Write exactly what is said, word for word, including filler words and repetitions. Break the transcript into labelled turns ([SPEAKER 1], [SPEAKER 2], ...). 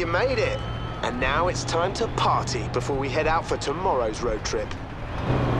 [SPEAKER 1] you made it. And now it's time to party before we head out for tomorrow's road trip.